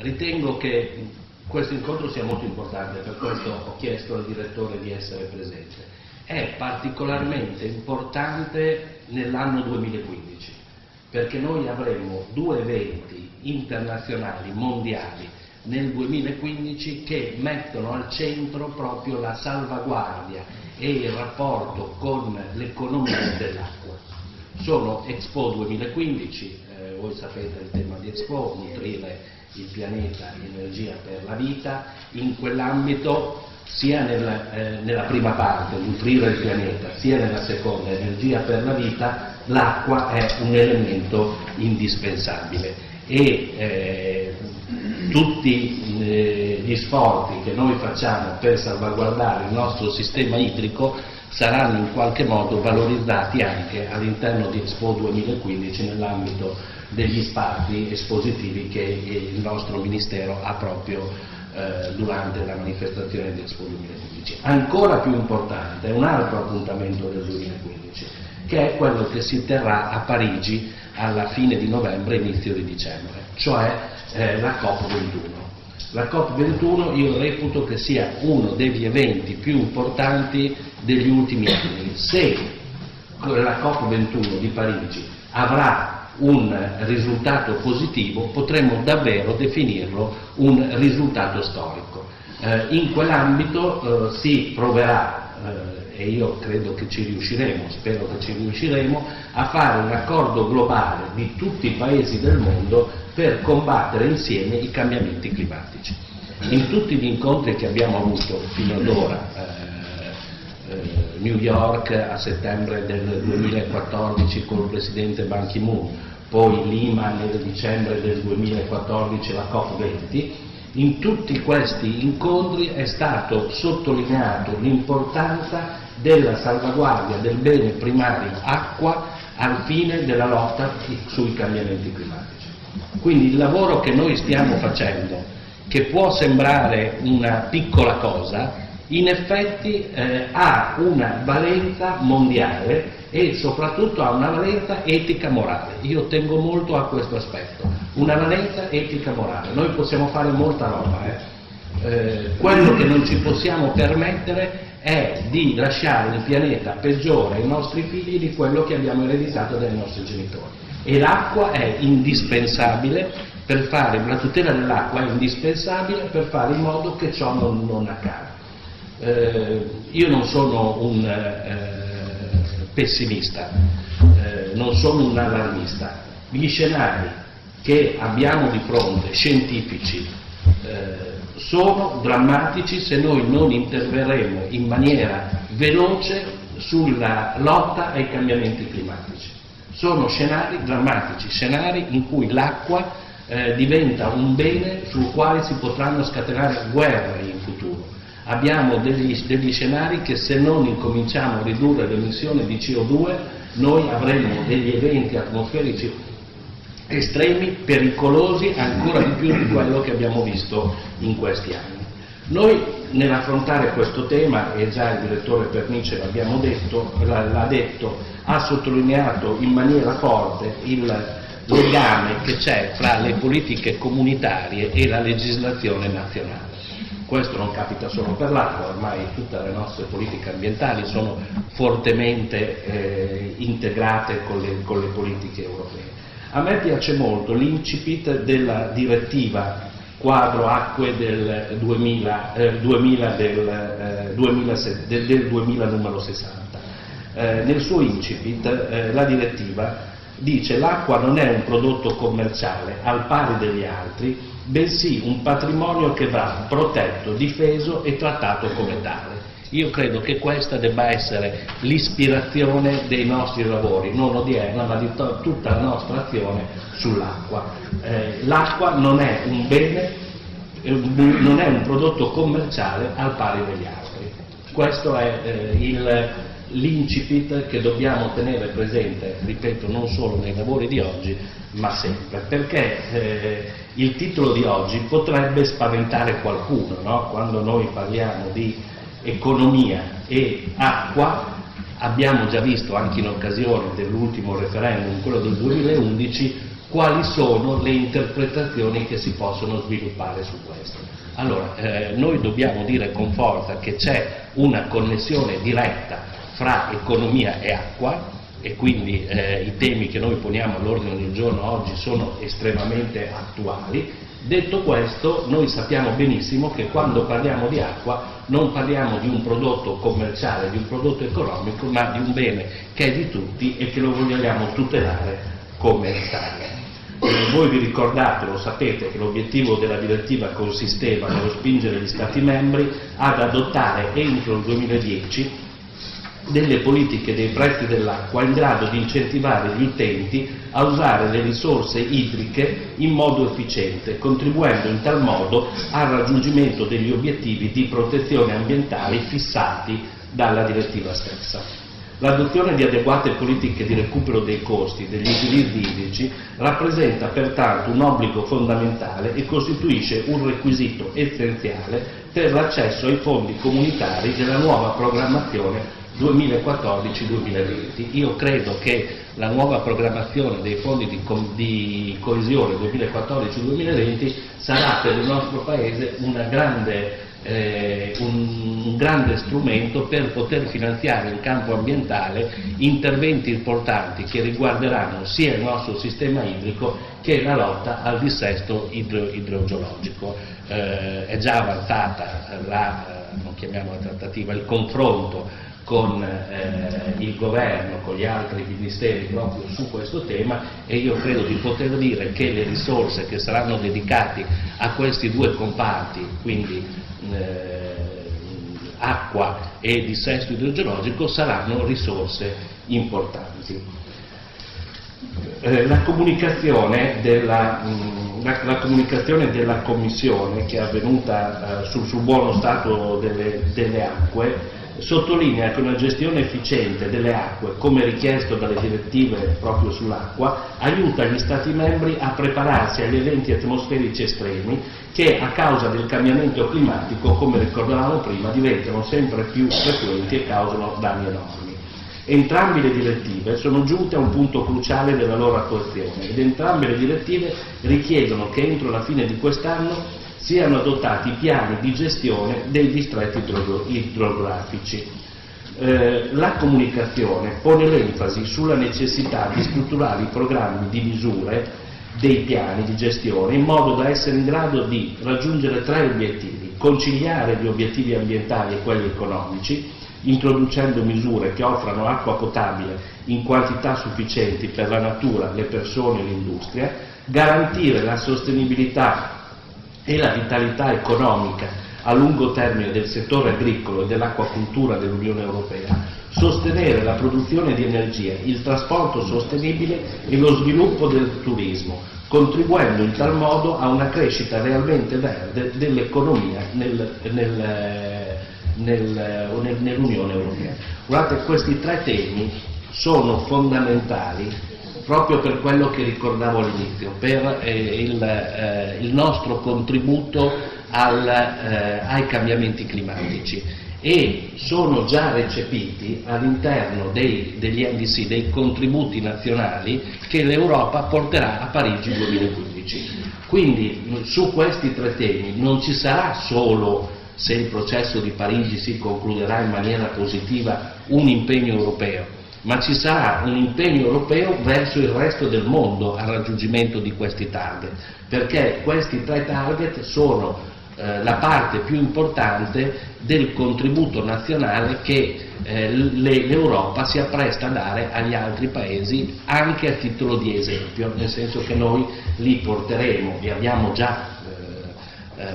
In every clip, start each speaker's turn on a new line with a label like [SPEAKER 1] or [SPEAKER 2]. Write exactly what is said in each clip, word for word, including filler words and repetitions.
[SPEAKER 1] Ritengo che questo incontro sia molto importante, per questo ho chiesto al direttore di essere presente. È particolarmente importante nell'anno duemilaquindici, perché noi avremo due eventi internazionali, mondiali, nel duemilaquindici che mettono al centro proprio la salvaguardia e il rapporto con l'economia dell'acqua. Sono Expo duemilaquindici, eh, voi sapete il tema di Expo, nutrire il pianeta, energia per la vita. In quell'ambito, sia nel, eh, nella prima parte, nutrire il pianeta, sia nella seconda, energia per la vita, l'acqua è un elemento indispensabile e eh, tutti eh, gli sforzi che noi facciamo per salvaguardare il nostro sistema idrico saranno in qualche modo valorizzati anche all'interno di Expo duemilaquindici nell'ambito degli spazi espositivi che il nostro Ministero ha proprio eh, durante la manifestazione di Expo duemilaquindici. Ancora più importante è un altro appuntamento del duemilaquindici, che è quello che si terrà a Parigi alla fine di novembre, inizio di dicembre, cioè eh, la COP ventuno. La COP ventuno io reputo che sia uno degli eventi più importanti degli ultimi anni. Se la COP ventuno di Parigi avrà un risultato positivo, potremmo davvero definirlo un risultato storico. Eh, in quell'ambito eh, si proverà, eh, e io credo che ci riusciremo, spero che ci riusciremo, a fare un accordo globale di tutti i paesi del mondo per combattere insieme i cambiamenti climatici. In tutti gli incontri che abbiamo avuto fino ad ora, eh, eh, New York a settembre del duemilaquattordici con il presidente Ban Ki-moon, poi Lima nel dicembre del duemilaquattordici la COP venti, in tutti questi incontri è stato sottolineato l'importanza della salvaguardia del bene primario acqua al fine della lotta sui cambiamenti climatici. Quindi il lavoro che noi stiamo facendo, che può sembrare una piccola cosa, in effetti eh, ha una valenza mondiale e soprattutto ha una valenza etica morale. Io tengo molto a questo aspetto, una valenza etica morale. Noi possiamo fare molta roba, eh. Eh, quello che non ci possiamo permettere è di lasciare il pianeta peggiore ai nostri figli di quello che abbiamo ereditato dai nostri genitori. E l'acqua è indispensabile per fare, la tutela dell'acqua è indispensabile per fare in modo che ciò non, non accada. Eh, io non sono un eh, pessimista, eh, non sono un allarmista. Gli scenari che abbiamo di fronte, scientifici, eh, sono drammatici se noi non interverremo in maniera veloce sulla lotta ai cambiamenti climatici. Sono scenari drammatici, scenari in cui l'acqua eh, diventa un bene sul quale si potranno scatenare guerre in futuro. Abbiamo degli, degli scenari che se non incominciamo a ridurre l'emissione di C O due noi avremo degli eventi atmosferici estremi, pericolosi ancora di più di quello che abbiamo visto in questi anni. Noi nell'affrontare questo tema, e già il direttore Pernice l'abbiamo detto, l'ha detto, ha sottolineato in maniera forte il legame che c'è fra le politiche comunitarie e la legislazione nazionale. Questo non capita solo per l'acqua, ormai tutte le nostre politiche ambientali sono fortemente eh, integrate con le, con le politiche europee. A me piace molto l'incipit della direttiva quadro acque del duemila, eh, duemila del, eh, duemila, del, del duemila numero sessanta. Eh, nel suo incipit eh, la direttiva dice: l'acqua non è un prodotto commerciale al pari degli altri, bensì un patrimonio che va protetto, difeso e trattato come tale. Io credo che questa debba essere l'ispirazione dei nostri lavori, non odierna, ma di to- tutta la nostra azione sull'acqua. Eh, l'acqua non è un bene, non è un prodotto commerciale al pari degli altri. Questo è eh, il, l'incipit che dobbiamo tenere presente, ripeto, non solo nei lavori di oggi, ma sempre, perché eh, il titolo di oggi potrebbe spaventare qualcuno, no? Quando noi parliamo di economia e acqua, abbiamo già visto anche in occasione dell'ultimo referendum, quello del duemilaundici, quali sono le interpretazioni che si possono sviluppare su questo. Allora, eh, noi dobbiamo dire con forza che c'è una connessione diretta fra economia e acqua, e quindi eh, i temi che noi poniamo all'ordine del giorno oggi sono estremamente attuali. Detto questo, noi sappiamo benissimo che quando parliamo di acqua non parliamo di un prodotto commerciale, di un prodotto economico, ma di un bene che è di tutti e che lo vogliamo tutelare come tale. Eh, voi vi ricordate, lo sapete, che l'obiettivo della direttiva consisteva nello spingere gli Stati membri ad adottare entro il duemiladieci delle politiche dei prezzi dell'acqua in grado di incentivare gli utenti a usare le risorse idriche in modo efficiente, contribuendo in tal modo al raggiungimento degli obiettivi di protezione ambientale fissati dalla direttiva stessa. L'adozione di adeguate politiche di recupero dei costi degli utilizzi idrici rappresenta pertanto un obbligo fondamentale e costituisce un requisito essenziale per l'accesso ai fondi comunitari della nuova programmazione duemilaquattordici duemilaventi. Io credo che la nuova programmazione dei fondi di, co di coesione duemilaquattordici duemilaventi sarà per il nostro Paese una grande, eh, un, un grande strumento per poter finanziare in campo ambientale interventi importanti che riguarderanno sia il nostro sistema idrico che la lotta al dissesto idro idrogeologico. Eh, è già avanzata la, non chiamiamola trattativa, il confronto con eh, il governo, con gli altri ministeri proprio su questo tema, e io credo di poter dire che le risorse che saranno dedicate a questi due comparti, quindi eh, acqua e dissesto idrogeologico, saranno risorse importanti. Eh, la, comunicazione della, mh, la, la comunicazione della Commissione, che è avvenuta eh, sul, sul buono stato delle, delle acque, sottolinea che una gestione efficiente delle acque, come richiesto dalle direttive proprio sull'acqua, aiuta gli Stati membri a prepararsi agli eventi atmosferici estremi che, a causa del cambiamento climatico, come ricordavamo prima, diventano sempre più frequenti e causano danni enormi. Entrambe le direttive sono giunte a un punto cruciale della loro attuazione ed entrambe le direttive richiedono che entro la fine di quest'anno siano adottati piani di gestione dei distretti idrografici. Eh, la comunicazione pone l'enfasi sulla necessità di strutturare i programmi di misure dei piani di gestione in modo da essere in grado di raggiungere tre obiettivi: conciliare gli obiettivi ambientali e quelli economici, introducendo misure che offrano acqua potabile in quantità sufficienti per la natura, le persone e l'industria, garantire la sostenibilità e la vitalità economica a lungo termine del settore agricolo e dell'acquacultura dell'Unione Europea, sostenere la produzione di energia, il trasporto sostenibile e lo sviluppo del turismo, contribuendo in tal modo a una crescita realmente verde dell'economia nel, nel, nel, nel, nell'Unione Europea. Guardate, questi tre temi sono fondamentali proprio per quello che ricordavo all'inizio, per eh, il, eh, il nostro contributo al, eh, ai cambiamenti climatici, e sono già recepiti all'interno dei, degli N D C, dei contributi nazionali che l'Europa porterà a Parigi duemilaquindici. Quindi su questi tre temi non ci sarà solo, se il processo di Parigi si concluderà in maniera positiva, un impegno europeo, ma ci sarà un impegno europeo verso il resto del mondo al raggiungimento di questi target, perché questi tre target sono eh, la parte più importante del contributo nazionale che eh, l'Europa si appresta a dare agli altri paesi, anche a titolo di esempio, nel senso che noi li porteremo, li abbiamo già, eh,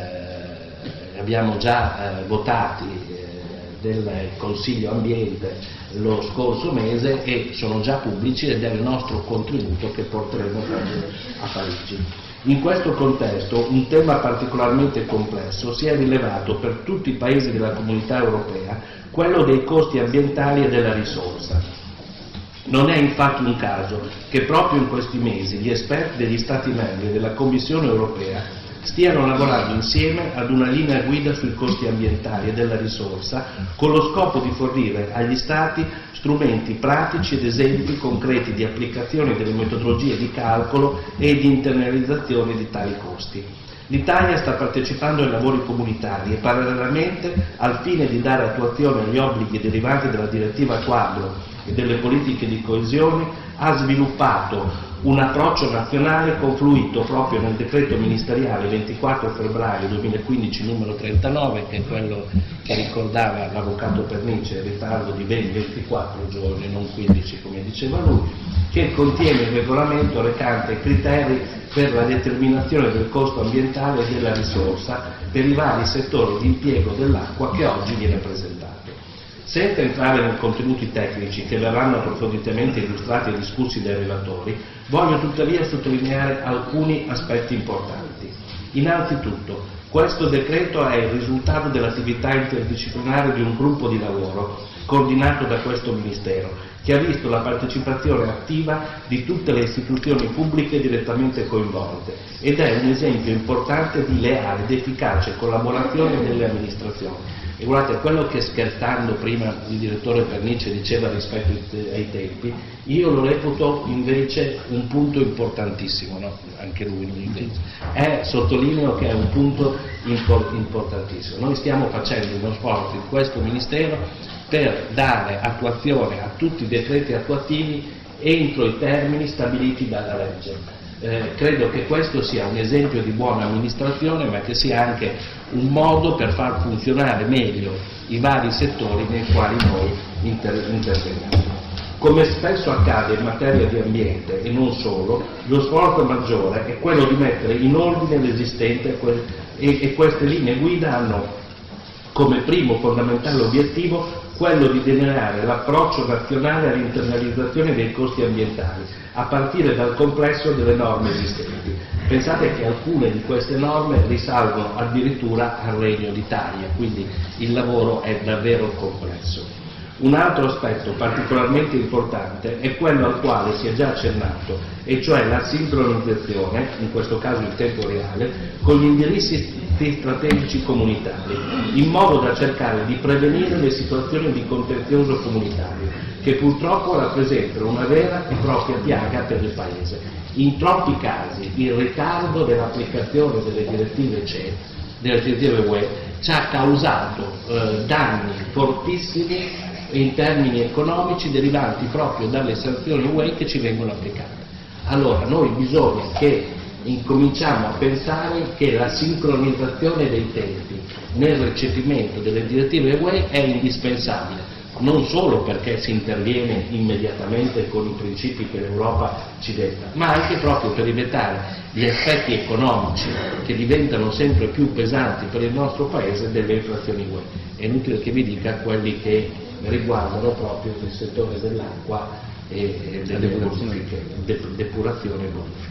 [SPEAKER 1] eh, abbiamo già eh, votati eh, del Consiglio Ambiente lo scorso mese e sono già pubblici, ed è il nostro contributo che porteremo a Parigi. In questo contesto un tema particolarmente complesso si è rilevato per tutti i paesi della Comunità Europea, quello dei costi ambientali e della risorsa. Non è infatti un caso che proprio in questi mesi gli esperti degli Stati membri e della Commissione Europea stiano lavorando insieme ad una linea guida sui costi ambientali e della risorsa, con lo scopo di fornire agli Stati strumenti pratici ed esempi concreti di applicazione delle metodologie di calcolo e di internalizzazione di tali costi. L'Italia sta partecipando ai lavori comunitari e parallelamente, al fine di dare attuazione agli obblighi derivanti dalla direttiva quadro e delle politiche di coesione, ha sviluppato un approccio nazionale confluito proprio nel decreto ministeriale ventiquattro febbraio duemilaquindici numero trentanove, che è quello che ricordava l'avvocato Pernice, in ritardo di ben ventiquattro giorni, non quindici come diceva lui, che contiene il regolamento recante criteri per la determinazione del costo ambientale e della risorsa per i vari settori di impiego dell'acqua che oggi viene presentato. Senza entrare nei contenuti tecnici che verranno approfonditamente illustrati e discussi dai relatori, voglio tuttavia sottolineare alcuni aspetti importanti. Innanzitutto, questo decreto è il risultato dell'attività interdisciplinare di un gruppo di lavoro coordinato da questo Ministero, che ha visto la partecipazione attiva di tutte le istituzioni pubbliche direttamente coinvolte ed è un esempio importante di leale ed efficace collaborazione delle amministrazioni. E guardate, quello che scherzando prima il direttore Pernice diceva rispetto ai tempi, io lo reputo invece un punto importantissimo, no? Anche lui non invece. È, sottolineo che è un punto impor- importantissimo. Noi stiamo facendo uno sforzo in questo Ministero per dare attuazione a tutti i decreti attuativi entro i termini stabiliti dalla legge. Eh, credo che questo sia un esempio di buona amministrazione, ma che sia anche un modo per far funzionare meglio i vari settori nei quali noi inter- interveniamo. Come spesso accade in materia di ambiente e non solo, lo sforzo maggiore è quello di mettere in ordine l'esistente e, e queste linee guida hanno come primo fondamentale obiettivo quello di delineare l'approccio nazionale all'internalizzazione dei costi ambientali, a partire dal complesso delle norme esistenti. Pensate che alcune di queste norme risalgono addirittura al Regno d'Italia, quindi il lavoro è davvero complesso. Un altro aspetto particolarmente importante è quello al quale si è già accennato, e cioè la sincronizzazione, in questo caso in tempo reale, con gli indirizzi strategici comunitari, in modo da cercare di prevenire le situazioni di contenzioso comunitario, che purtroppo rappresentano una vera e propria piaga per il Paese. In troppi casi il ritardo dell'applicazione delle direttive C E, delle direttive U E, ci ha causato eh, danni fortissimi in termini economici derivanti proprio dalle sanzioni U E che ci vengono applicate. Allora noi bisogna che incominciamo a pensare che la sincronizzazione dei tempi nel recepimento delle direttive U E è indispensabile, non solo perché si interviene immediatamente con i principi che l'Europa ci detta, ma anche proprio per evitare gli effetti economici che diventano sempre più pesanti per il nostro Paese delle infrazioni U E. È inutile che vi dica quelli che riguardano proprio il settore dell'acqua e delle bonifiche, depurazione e bonifiche.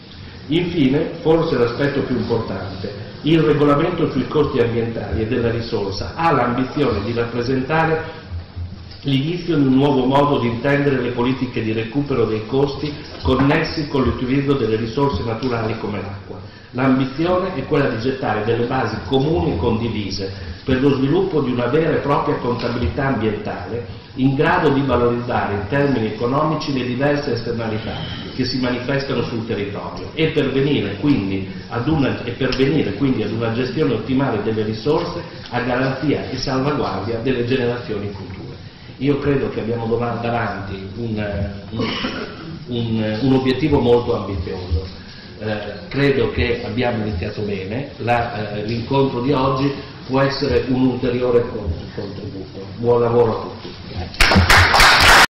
[SPEAKER 1] Infine, forse l'aspetto più importante, il regolamento sui costi ambientali e della risorsa ha l'ambizione di rappresentare l'inizio di un nuovo modo di intendere le politiche di recupero dei costi connessi con l'utilizzo delle risorse naturali come l'acqua. L'ambizione è quella di gettare delle basi comuni e condivise per lo sviluppo di una vera e propria contabilità ambientale in grado di valorizzare in termini economici le diverse esternalità che si manifestano sul territorio e pervenire quindi ad una, e pervenire quindi ad una gestione ottimale delle risorse a garanzia e salvaguardia delle generazioni future. Io credo che abbiamo davanti un, un, un, un obiettivo molto ambizioso. Eh, credo che abbiamo iniziato bene, La, eh, l'incontro di oggi può essere un ulteriore contributo. Buon lavoro a tutti. Grazie.